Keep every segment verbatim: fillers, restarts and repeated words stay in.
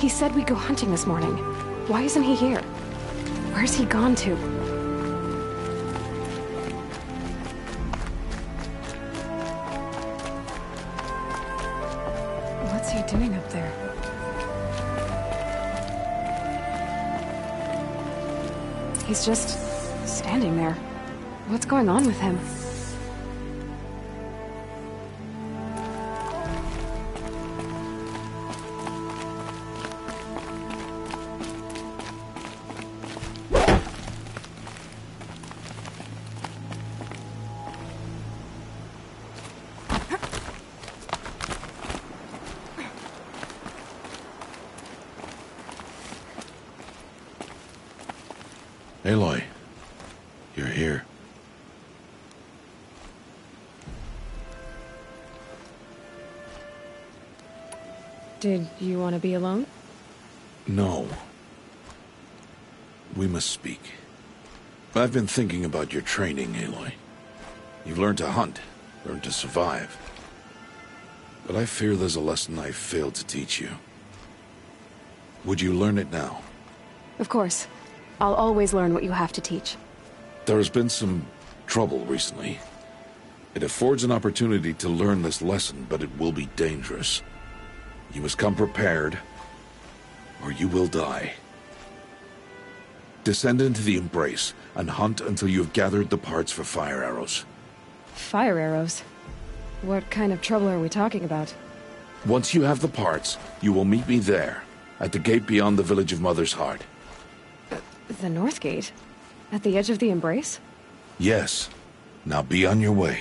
He said we'd go hunting this morning. Why isn't he here? Where's he gone to? What's he doing up there? He's just standing there. What's going on with him? Aloy, you're here. Did you want to be alone? No. We must speak. I've been thinking about your training, Aloy. You've learned to hunt, learned to survive. But I fear there's a lesson I've failed to teach you. Would you learn it now? Of course. I'll always learn what you have to teach. There has been some trouble recently. It affords an opportunity to learn this lesson, but it will be dangerous. You must come prepared, or you will die. Descend into the Embrace, and hunt until you have gathered the parts for fire arrows. Fire arrows? What kind of trouble are we talking about? Once you have the parts, you will meet me there, at the gate beyond the village of Mother's Heart. The North Gate? At the edge of the Embrace? Yes. Now be on your way.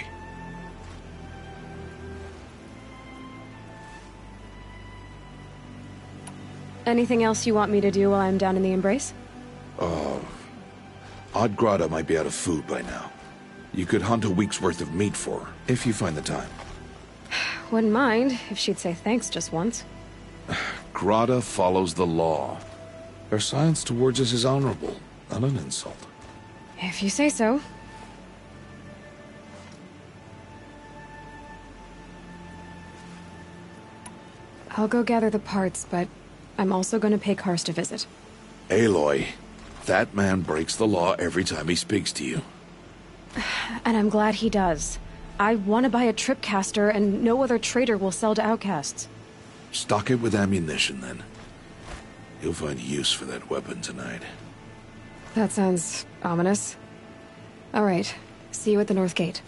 Anything else you want me to do while I'm down in the Embrace? Uh... Odd Grata might be out of food by now. You could hunt a week's worth of meat for her, if you find the time. Wouldn't mind, if she'd say thanks just once. Grata follows the law. Her silence towards us is honorable, not an insult. If you say so. I'll go gather the parts, but I'm also going to pay Karst a visit. Aloy, that man breaks the law every time he speaks to you. And I'm glad he does. I want to buy a tripcaster, and no other trader will sell to outcasts. Stock it with ammunition, then. You'll find use for that weapon tonight. That sounds ominous. All right. See you at the North Gate.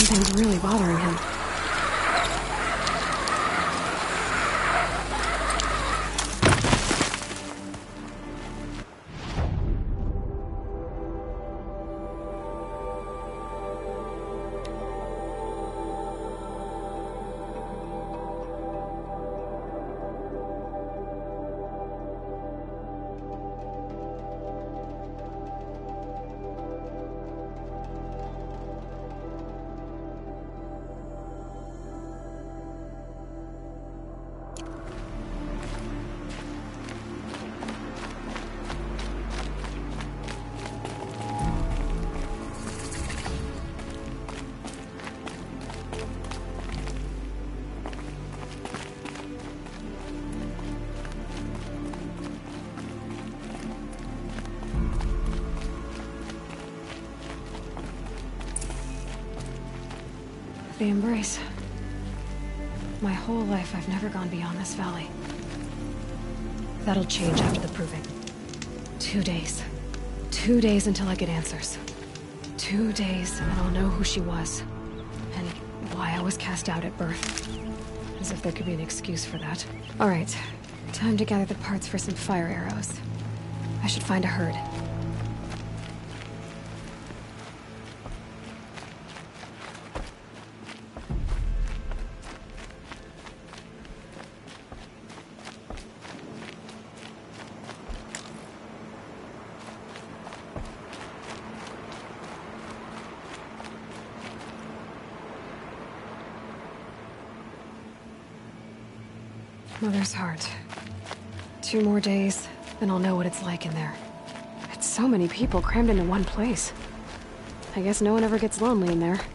Something's really bothering him. The Embrace. My whole life, I've never gone beyond this valley. That'll change after the proving. Two days. Two days until I get answers. Two days, and I'll know who she was. And why I was cast out at birth. As if there could be an excuse for that. Alright. Time to gather the parts for some fire arrows. I should find a herd. Mother's heart. Two more days, then I'll know what it's like in there. It's so many people crammed into one place. I guess no one ever gets lonely in there.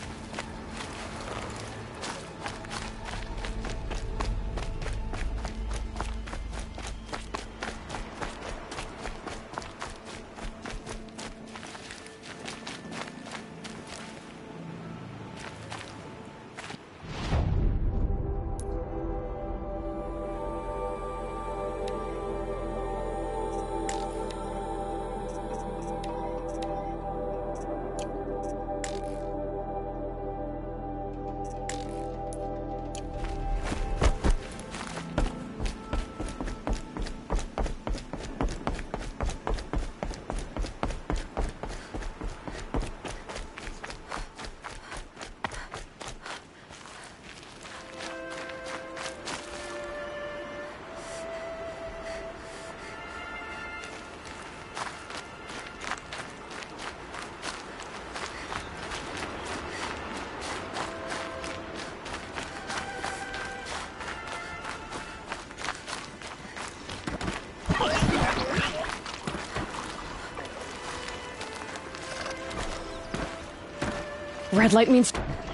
Red light means...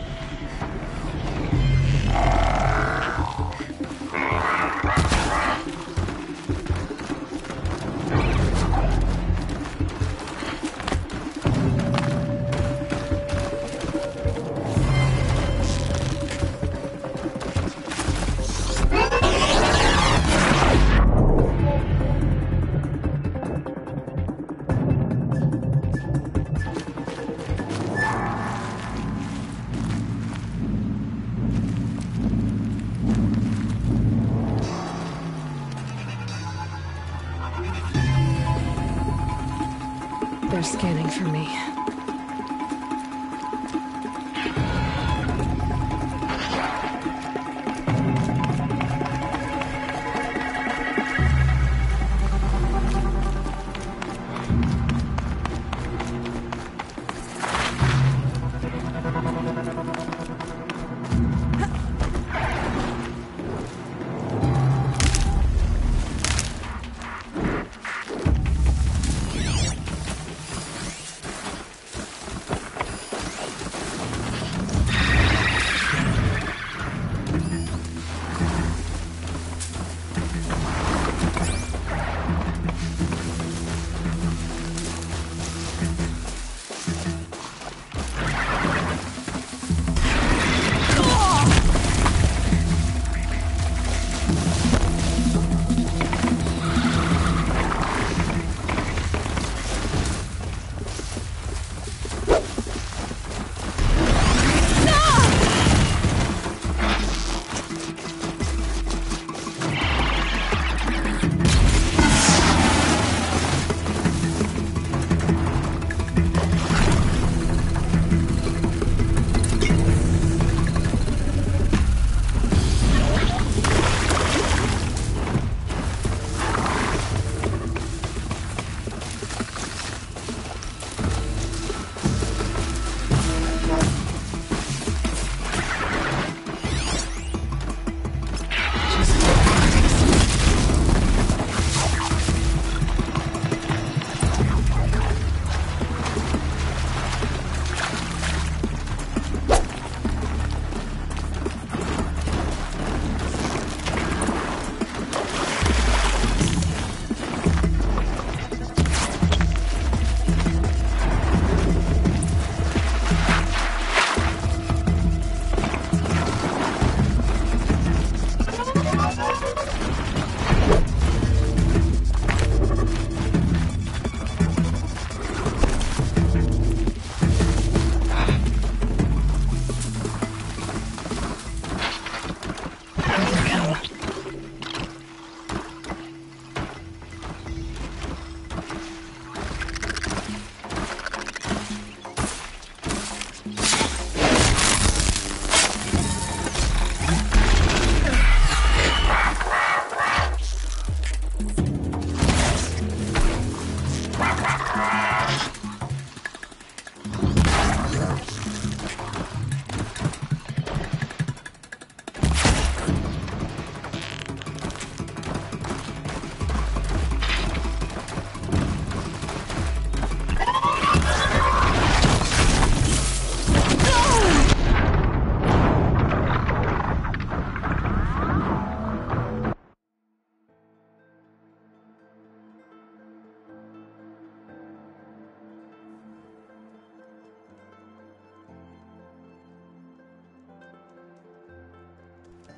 They're scanning for me.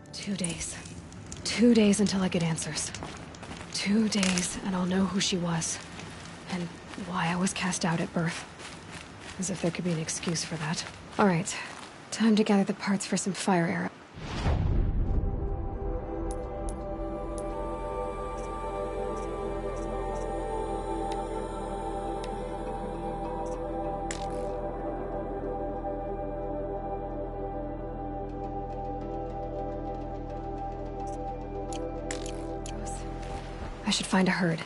Two days. Two days until I get answers. Two days, and I'll know who she was. And why I was cast out at birth. As if there could be an excuse for that. Alright. Time to gather the parts for some fire arrow. I should find a herd.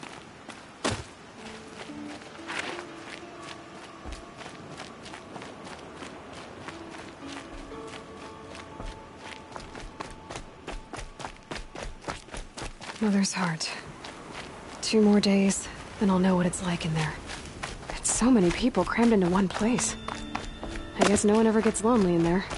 Mother's heart. Two more days, then I'll know what it's like in there. It's so many people crammed into one place. I guess no one ever gets lonely in there.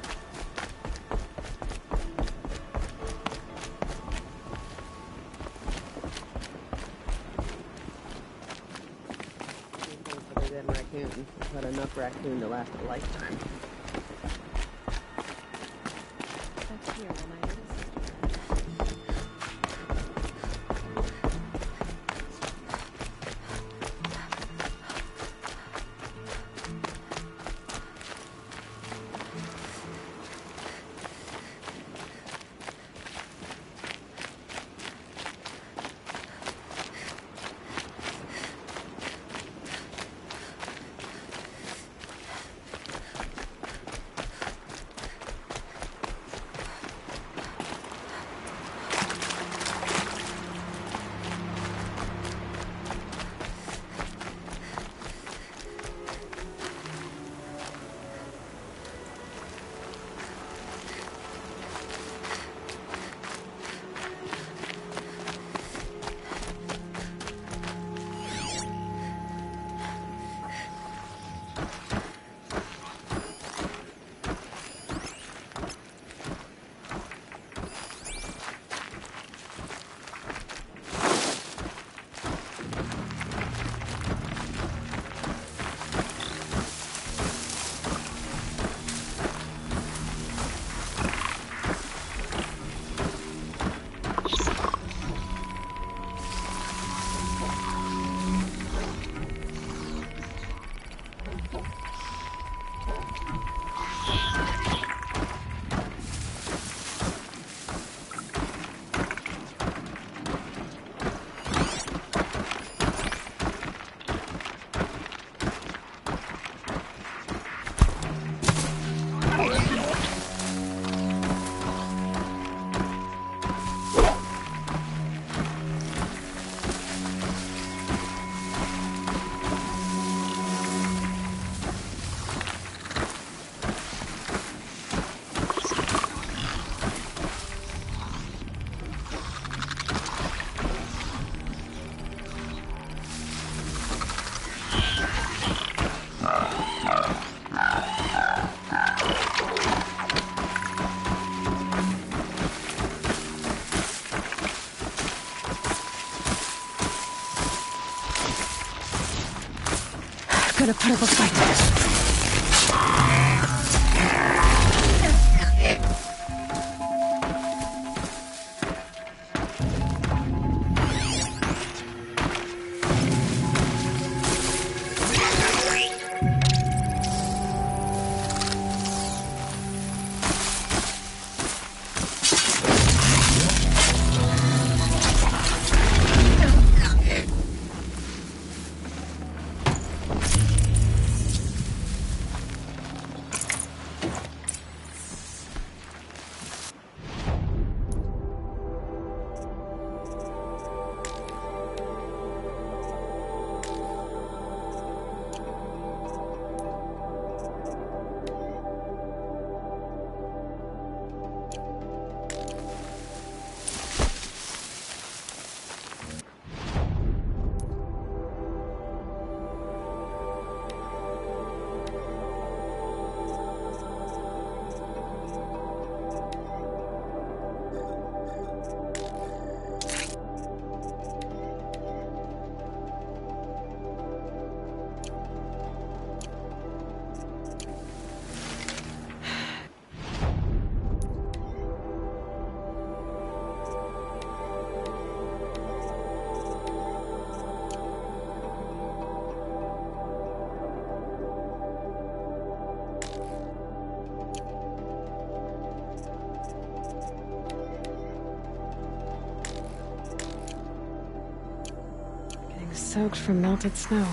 Other than raccoon, but enough raccoon to last a lifetime. That's here when I Gotta put up a fight. soaked from melted snow.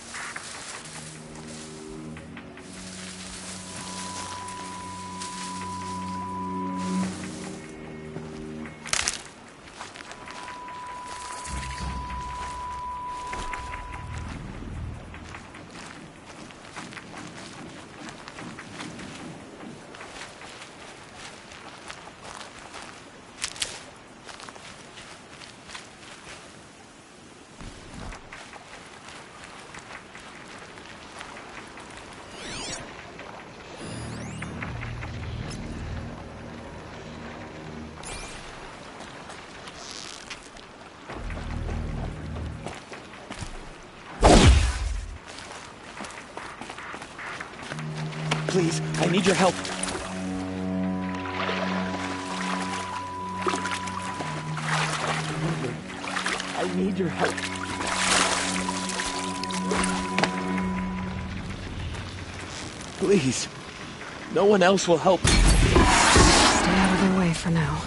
Please, I need your help. I need your help. Please. No one else will help. Stay out of their way for now.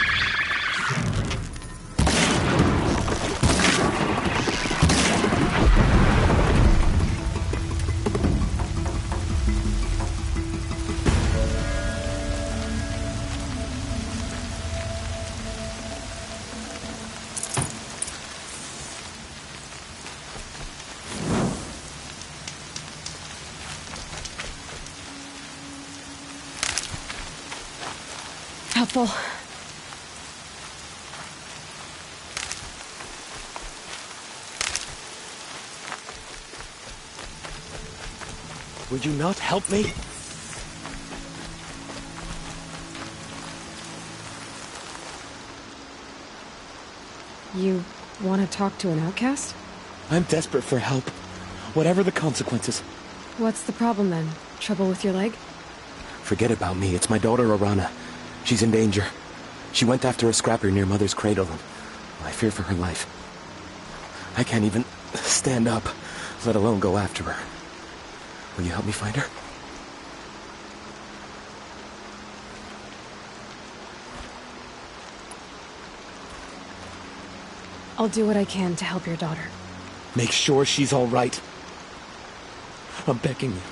Helpful. Would you not help me? You want to talk to an outcast? I'm desperate for help. Whatever the consequences. What's the problem then? Trouble with your leg? Forget about me. It's my daughter, Arana. She's in danger. She went after a scrapper near Mother's cradle, and I fear for her life. I can't even stand up, let alone go after her. Will you help me find her? I'll do what I can to help your daughter. Make sure she's all right. I'm begging you.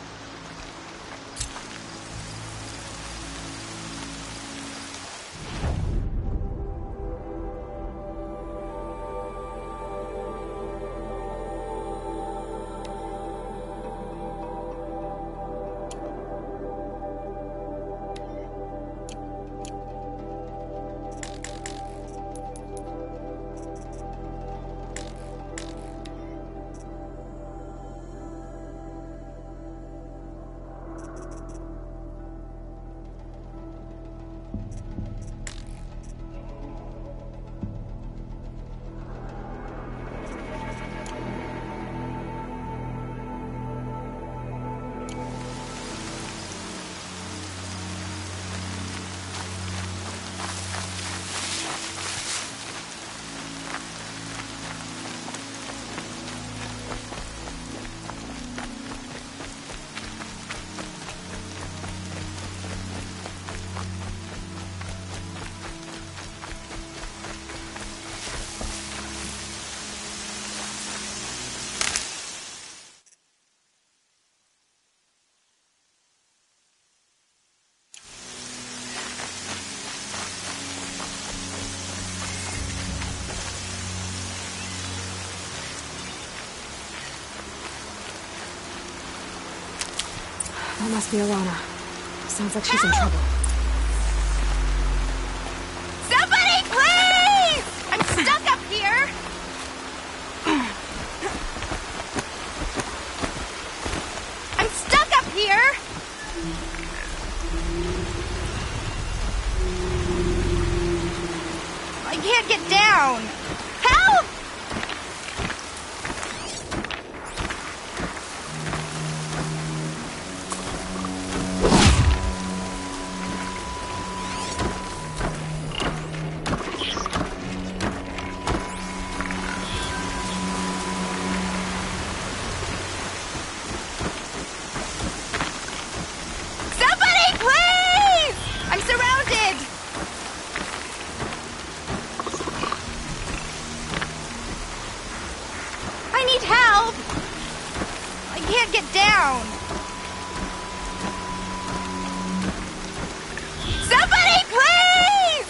That must be Arana. Sounds like she's in trouble. Somebody, please! I'm stuck up here! I'm stuck up here! I can't get down! Help! can't get down! Somebody, please!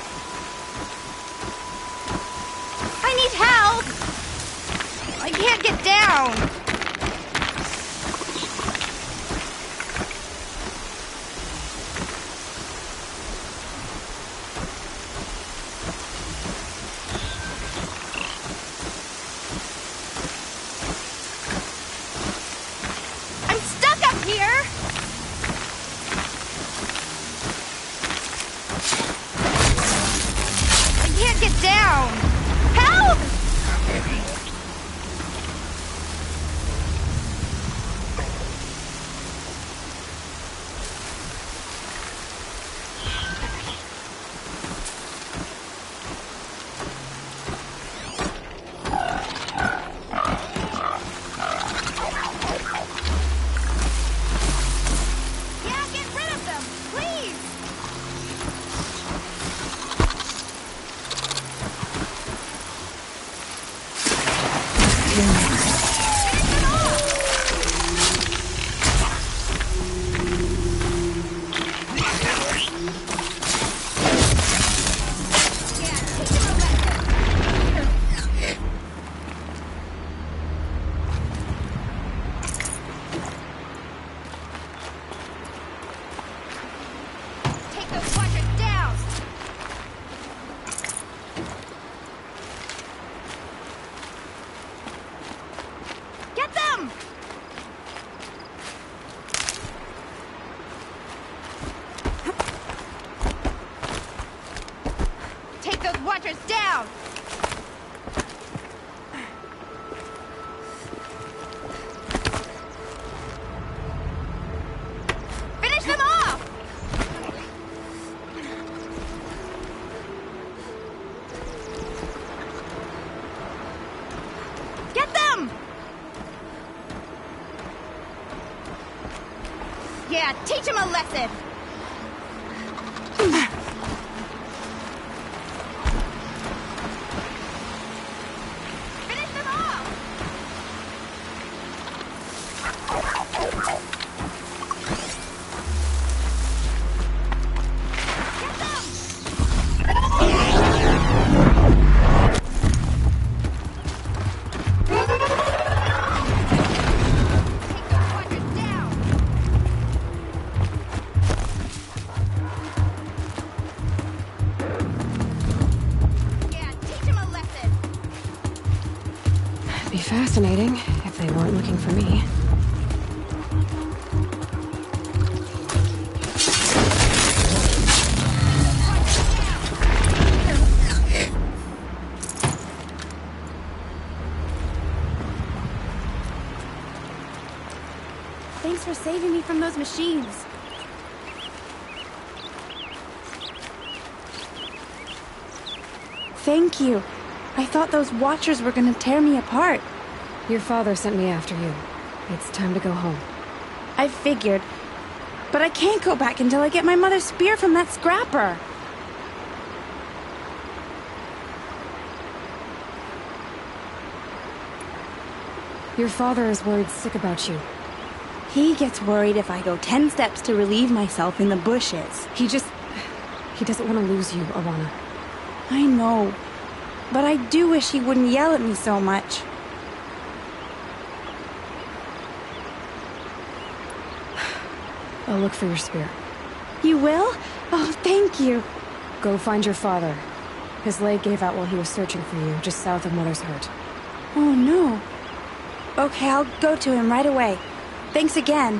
I need help! I can't get down! I'm stuck up here! I can't get down! Help! Yeah, get rid of them, please! Take those watchers down! Get them! Take those watchers down! Finish them off! Get them! Yeah, teach them a lesson! Finish them off! Get them! Take those watchers down! Yeah, teach them a lesson! It'd be fascinating if they weren't looking for me. Thanks for saving me from those machines. Thank you. I thought those watchers were gonna tear me apart. Your father sent me after you. It's time to go home. I figured. But I can't go back until I get my mother's spear from that scrapper. Your father is worried sick about you. He gets worried if I go ten steps to relieve myself in the bushes. He just... He doesn't want to lose you, Arana. I know. But I do wish he wouldn't yell at me so much. I'll look for your spear. You will? Oh, thank you. Go find your father. His leg gave out while he was searching for you, just south of Mother's Hurt. Oh, no. Okay, I'll go to him right away. Thanks again.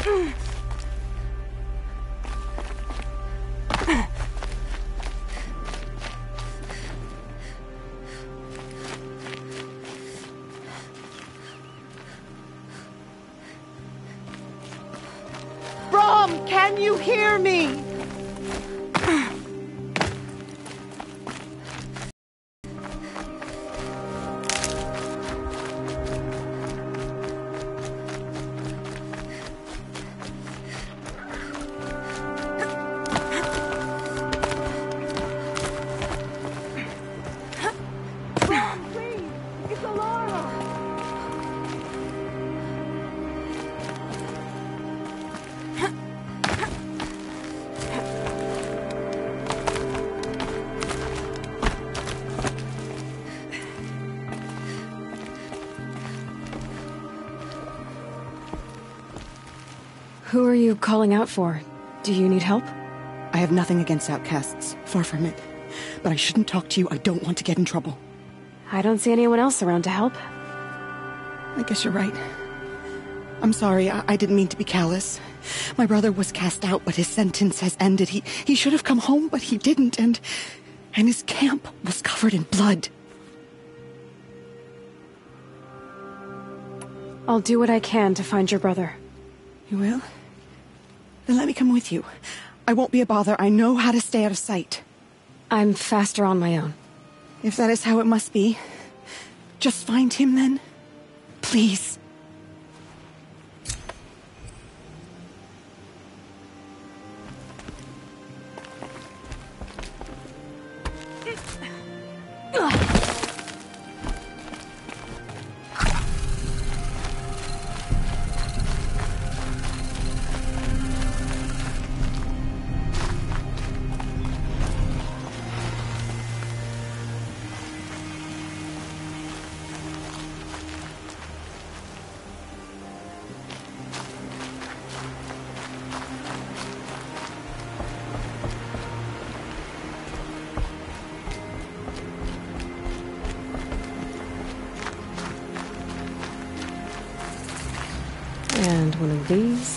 Brom, can you hear me? Brom, please! It's Alara! Who are you calling out for? Do you need help? I have nothing against outcasts. Far from it. But I shouldn't talk to you. I don't want to get in trouble. I don't see anyone else around to help. I guess you're right. I'm sorry. I, I didn't mean to be callous. My brother was cast out, but his sentence has ended. He he should have come home, but he didn't, and and his camp was covered in blood. I'll do what I can to find your brother. You will? Then let me come with you. I won't be a bother. I know how to stay out of sight. I'm faster on my own. If that is how it must be, just find him then. Please. And one of these.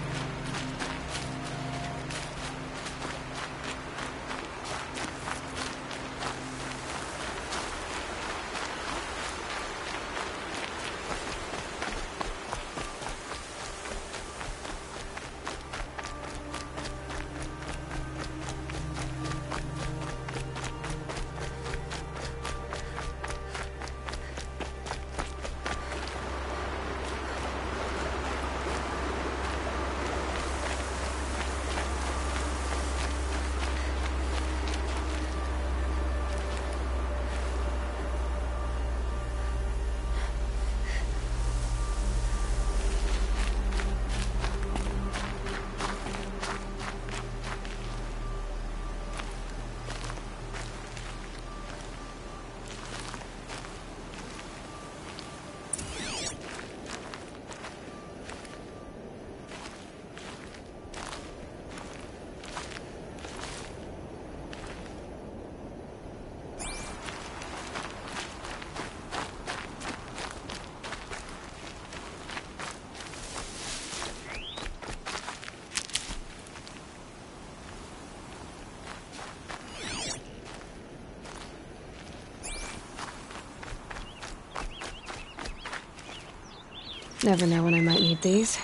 Never know when I might need these.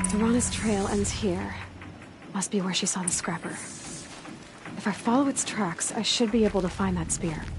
Arana's trail ends here. Must be where she saw the scrapper. If I follow its tracks, I should be able to find that spear.